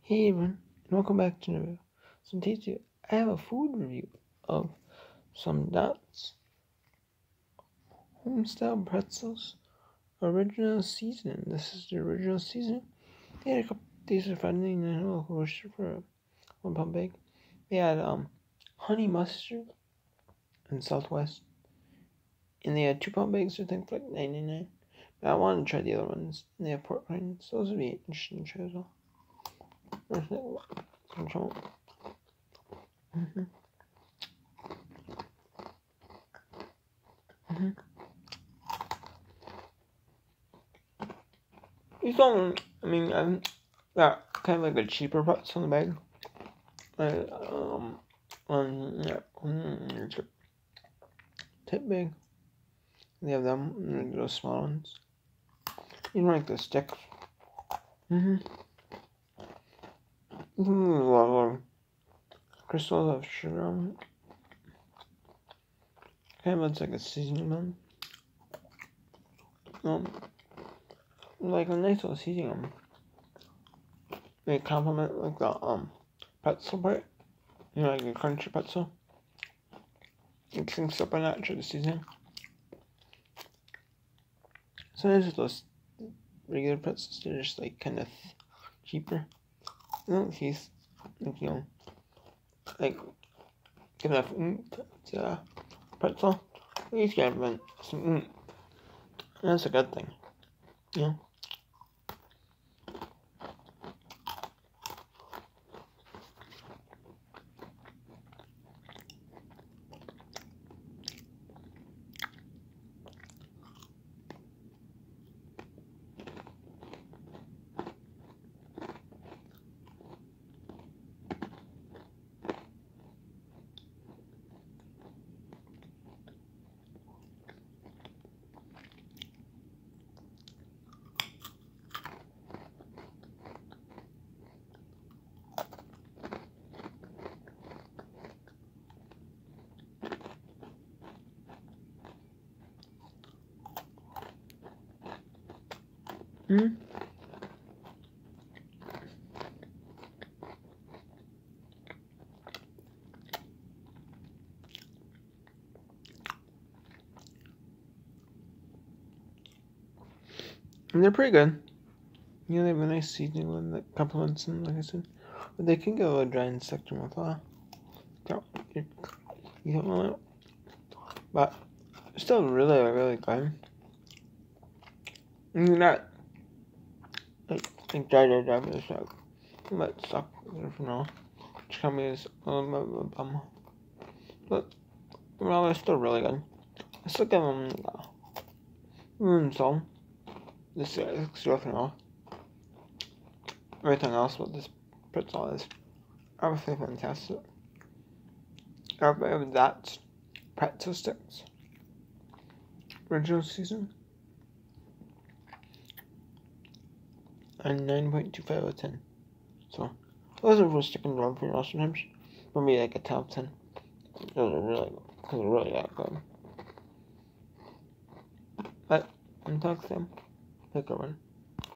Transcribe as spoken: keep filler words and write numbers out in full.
Hey everyone, and welcome back to another some tasty. I have a food review of some nuts, Homestyle pretzels, original seasoning. This is the original seasoning. They had a couple. These are friendly and a little roaster for a one pound bag. They had um honey mustard and Southwest, and they had two pound bags. I think for like ninety nine. But I wanted to try the other ones. And they have pork rinds. So those would be interesting to try as well. Control. Mm-hmm. Mm-hmm. These don't, I mean, I'm got kind of like a cheaper pretzel in the bag. Like, um, um, yeah, um, tip big. They have them, and those small ones. You don't like the sticks. Mm-hmm. Mm-hmm. A lot of crystals of sugar on it. Kind of looks like a seasoning one. Um, like a nice little seasoning one. They complement like the um pretzel part. You know, like a crunchy pretzel. It sinks up a notch with the seasoning. Sometimes those regular pretzels, they're just like kind of cheaper. They don't taste like, you know, like give enough oomph to a pretzel. These guys have some oomph. And that's a good thing, you know. Mm. And they're pretty good. You know, they have a nice seasoning one that complements them, like I said. But they can get a little dry and stuck to my mouth. You don't know it. But still really, really good. And you're not like, like dry, dry, dry, but it's like, let it suck there for now. Which kind of is a little bit of a bum. But, well, they're still really good. I still give them uh, mm, so. This is stuff now. Everything else with this pretzel is obviously fantastic. Everybody, that's pretzel sticks. Original season. And nine point two five out of ten. So, those are for sticking around for most times. For me, like a ten out of ten. Those are really, those are really that good. But, until next time, take a one.